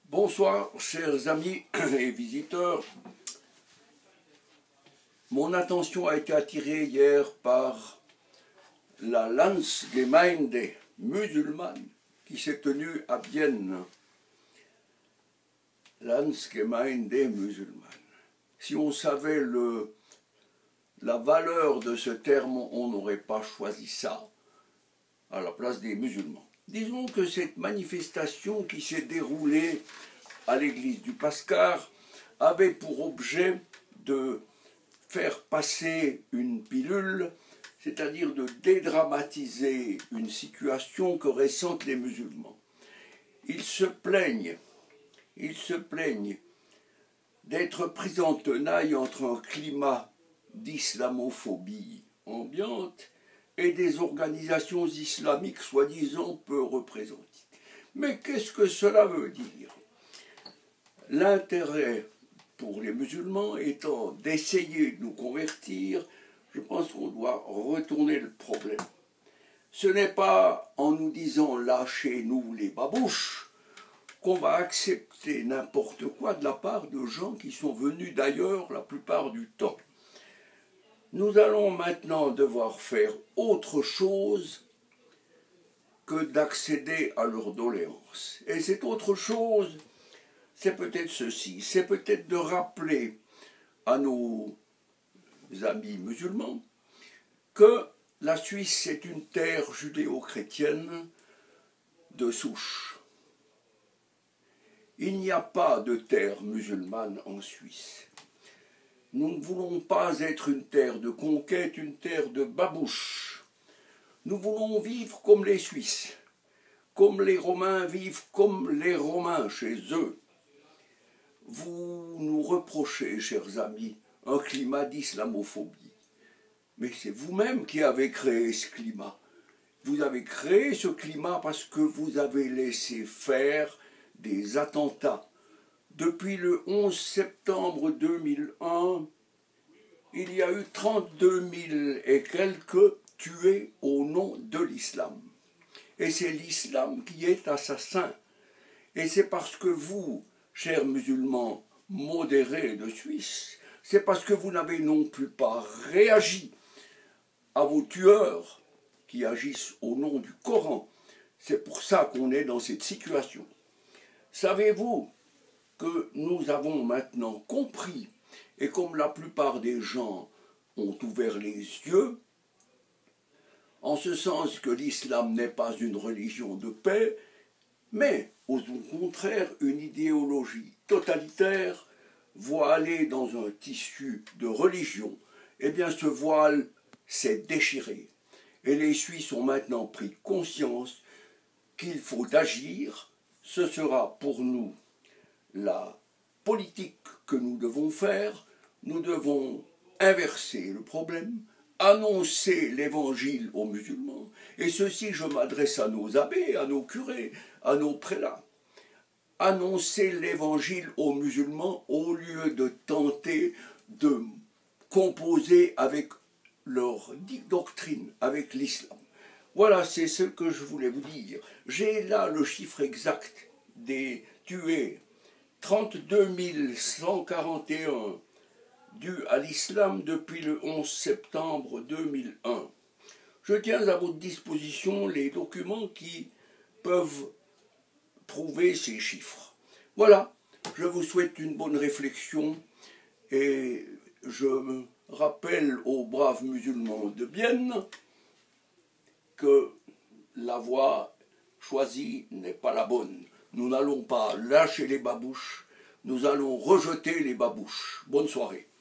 Bonsoir, chers amis et visiteurs. Mon attention a été attirée hier par la Landsgemeinde musulmane qui s'est tenue à Vienne. Landsgemeinde musulmane. Si on savait la valeur de ce terme, on n'aurait pas choisi ça à la place des musulmans. Disons que cette manifestation qui s'est déroulée à l'église du Pascar avait pour objet de faire passer une pilule, c'est-à-dire de dédramatiser une situation que ressentent les musulmans. Ils se plaignent d'être pris en tenaille entre un climat d'islamophobie ambiante et des organisations islamiques soi-disant peu représentées. Mais qu'est-ce que cela veut dire? L'intérêt pour les musulmans étant d'essayer de nous convertir, je pense qu'on doit retourner le problème. Ce n'est pas en nous disant « lâchez-nous les babouches » qu'on va accepter n'importe quoi de la part de gens qui sont venus d'ailleurs la plupart du temps. Nous allons maintenant devoir faire autre chose que d'accéder à leurs doléances. Et cette autre chose, c'est peut-être ceci, c'est peut-être de rappeler à nos amis musulmans que la Suisse est une terre judéo-chrétienne de souche. Il n'y a pas de terre musulmane en Suisse. Nous ne voulons pas être une terre de conquête, une terre de babouches. Nous voulons vivre comme les Suisses, comme les Romains vivent comme les Romains chez eux. Vous nous reprochez, chers amis, un climat d'islamophobie. Mais c'est vous-même qui avez créé ce climat. Vous avez créé ce climat parce que vous avez laissé faire des attentats. Depuis le 11 septembre 2001, il y a eu 32 000 et quelques tués au nom de l'islam. Et c'est l'islam qui est assassin. Et c'est parce que vous, chers musulmans modérés de Suisse, c'est parce que vous n'avez non plus pas réagi à vos tueurs qui agissent au nom du Coran. C'est pour ça qu'on est dans cette situation. Savez-vous que nous avons maintenant compris, et comme la plupart des gens ont ouvert les yeux, en ce sens que l'islam n'est pas une religion de paix, mais au contraire une idéologie totalitaire voilée dans un tissu de religion, eh bien ce voile s'est déchiré. Et les Suisses ont maintenant pris conscience qu'il faut agir. Ce sera pour nous la politique que nous devons faire. Nous devons inverser le problème, annoncer l'évangile aux musulmans, et ceci je m'adresse à nos abbés, à nos curés, à nos prélats. Annoncer l'évangile aux musulmans au lieu de tenter de composer avec leur doctrine, avec l'islam. Voilà, c'est ce que je voulais vous dire. J'ai là le chiffre exact des tués. 32 141 dus à l'islam depuis le 11 septembre 2001. Je tiens à votre disposition les documents qui peuvent prouver ces chiffres. Voilà, je vous souhaite une bonne réflexion et je rappelle aux braves musulmans de Vienne que la voie choisie n'est pas la bonne. Nous n'allons pas lâcher les babouches, nous allons rejeter les babouches. Bonne soirée.